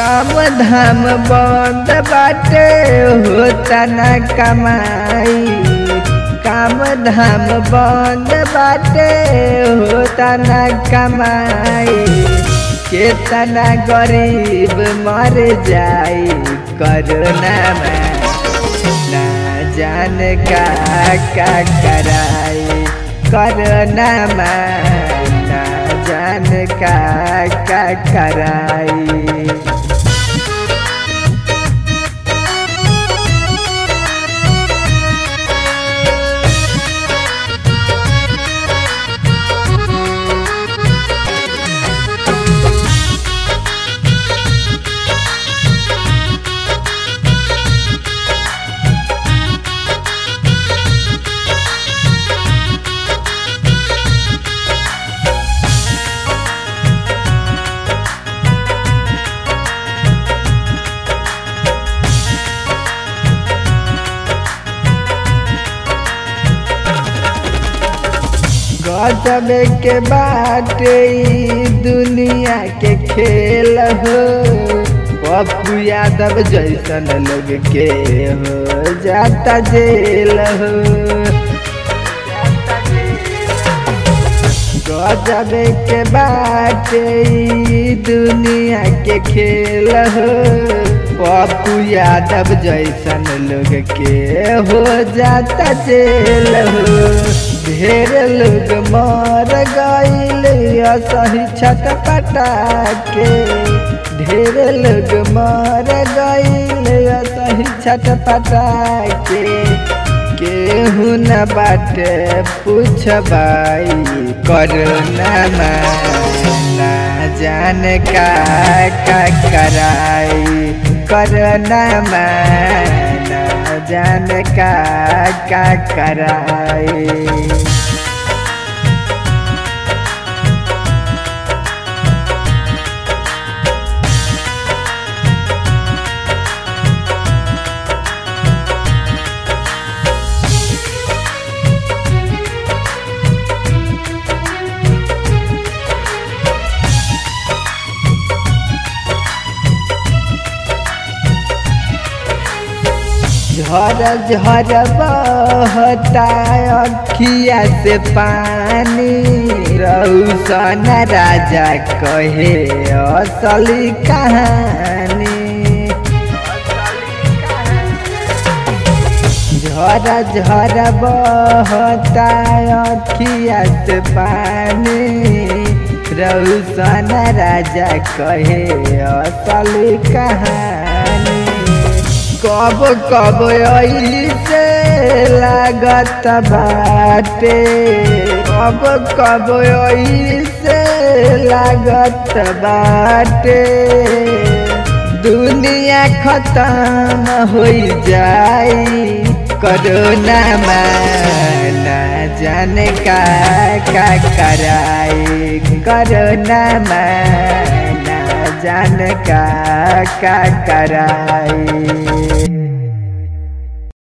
काम धाम बंद बाटे होता न कमाई, काम धाम बंद बाटे होता न कमाई। केतना गरीब मर जाई कोरोना में, ना जान का कराई कोरोना में, ना जान का कराई। गजब के बाटे दुनिया के खेल हो, पप्पू यादव जैसन लोग के हो जाता जेल हो। गजब के बाटे दुनिया के खेल हो, पप्पू यादव जैसन लोग के हो जाता जेल हो। ढेर लोग मर गईल असही छटपटा के, ढेर लोग मर गईल असही छटपटा के। केहू न बाटे पूछबाई कोरोना ना जान का कराई कोरोना ना जान का कराई। झर झर बहता अखिया से पानी, रौशन राजा कहे असली कहानी। झर झर बहता अखिया से पानी, रौशन राजा कहे असली कहानी। कब कब ऐसे लागत बाटे, कब कब ऐसे लागत बाटे, दुनिया खत्म हो जाई कोरोना में, ना जाने का कराई कोरोना में, ना जाने का कराई।